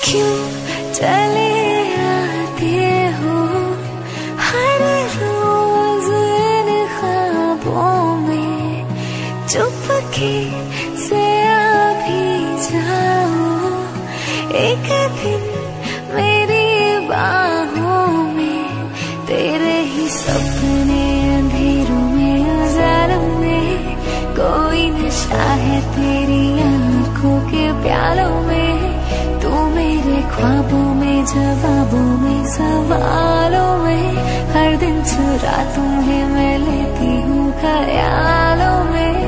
क्यों चले आते हो हर रोज इन ख्वाबों में, चुपके से आ भी जाओ एक दिन मेरी बाहों में। तेरे ही सपने अंधेरों में उजालों में, कोई नशा है तेरी आंखों के प्यालों में। तू मेरे ख्वाबों में, जवाबों में, सवालों में, हर दिन चुरा तुम्हें मैं लेती हूँ ख्यालों में।